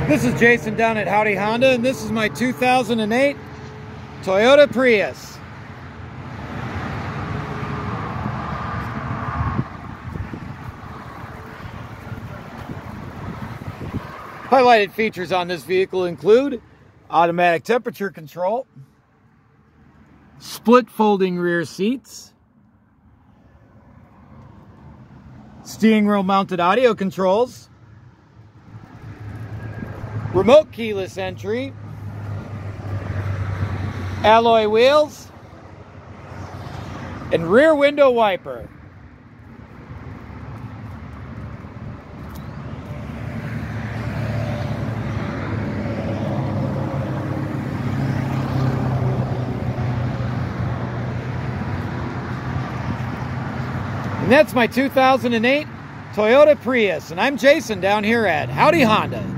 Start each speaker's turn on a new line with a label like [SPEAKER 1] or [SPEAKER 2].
[SPEAKER 1] This is Jason down at Howdy Honda, and this is my 2008 Toyota Prius. Highlighted features on this vehicle include automatic temperature control, split folding rear seats, steering wheel mounted audio controls, remote keyless entry, alloy wheels, and rear window wiper. And that's my 2008 Toyota Prius, and I'm Jason down here at Howdy Honda.